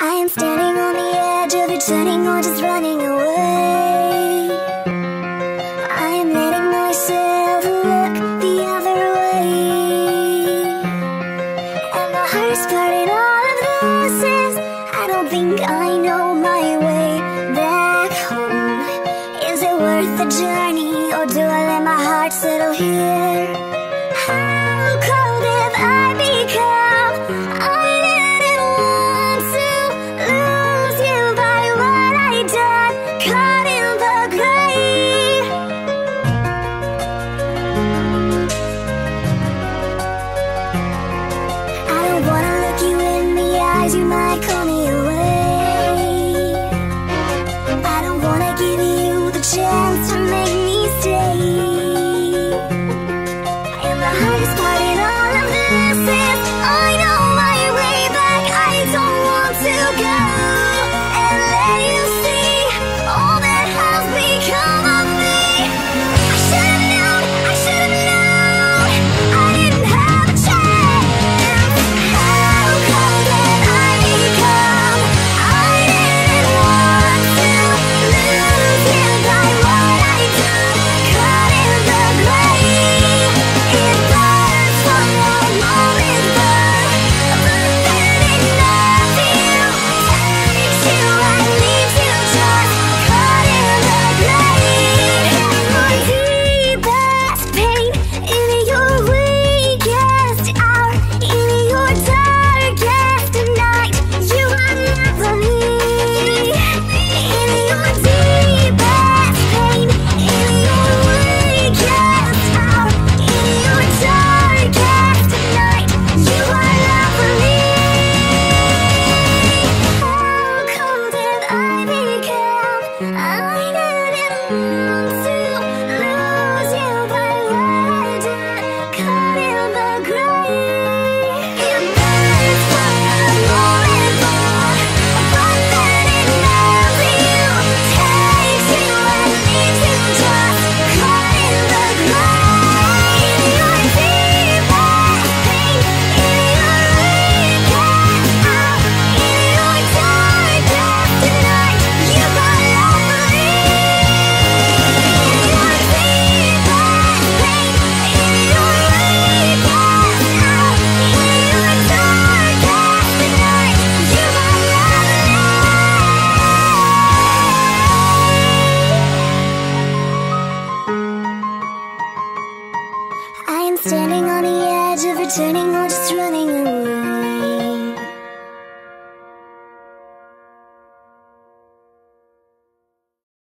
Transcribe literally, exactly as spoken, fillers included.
I am standing on the edge of it, turning or just running away. I am letting myself look the other way. And the hardest part in all of this is I don't think I know my way back home. Is it worth the journey, or do I let my heart settle here?